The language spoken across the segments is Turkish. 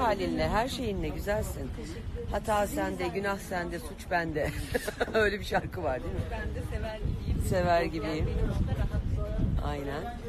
halinle, her şeyinle güzelsin. Hata sende, günah sende, suç bende. Öyle bir şarkı var değil mi? Ben de sever gibiyim. Sever gibiyim. Yani benim orada rahat. Aynen.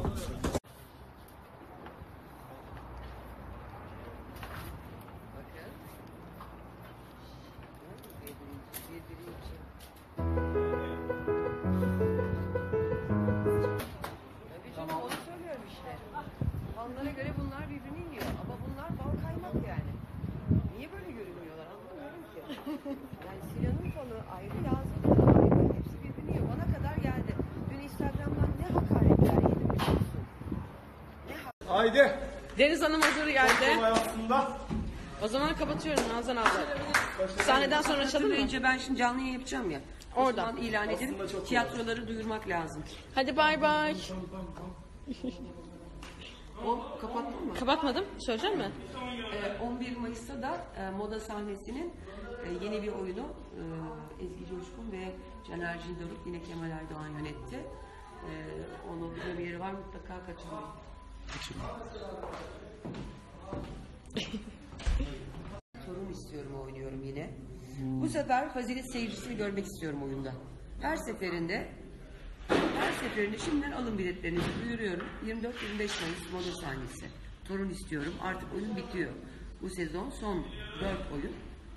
Onu söylüyorum işte. Onlara göre bunlar birbirini yiyor. Ama bunlar bal kaymak yani. Niye böyle görünüyorlar anlamıyorum ki. Yani Sinan'ın fonu ayrı, Yaz'ın fonu ayrı. Hepsi birbirini yiyor. Bana kadar geldi. Dün Instagram'dan ne hakaretler yedim biliyor musun? Haydi. Deniz Hanım hazır geldi. Kolay aslında. O zaman kapatıyorum Nazan abla. Sahneden sonra açalım mı? Önce ben şimdi canlı yayın yapacağım ya. Orada. O zaman ilan edin. Aslında çok Tiyatroları duyurmak lazım. Hadi bay bay. O kapattın mı? Kapatmadım. Söyleyecek mi? 11 Mayıs'ta da Moda Sahnesi'nin yeni bir oyunu Ezgi Coşkun ve Caner Cildoruk yine Kemal Erdoğan yönetti. Onun premieri var, mutlaka kaçırmayın. Torun istiyorum oynuyorum yine. Bu sefer Fazilet seyircisini görmek istiyorum oyunda. Her seferinde şimdiden alın biletlerinizi duyuruyorum. 24-25 Mayıs Moda Sahnesi. Torun istiyorum. Artık oyun bitiyor. Bu sezon son 4 oyun.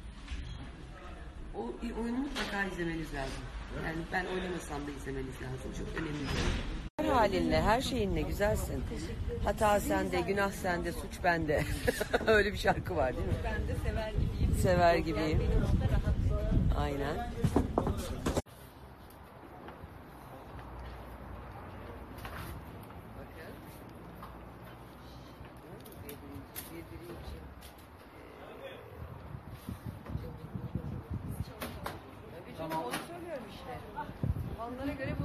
O oyunu mutlaka izlemeniz lazım. Yani ben oynamasam da izlemeniz lazım. Çok önemli. Her halinle, her şeyinle güzelsin. Hata sende, günah sende, suç bende. Öyle bir şarkı var değil mi? Ben de sever gibiyim. Sever Yani gibiyim. benim orada rahat. Aynen. Tabii canım, onu söylüyorum işte. Onlara göre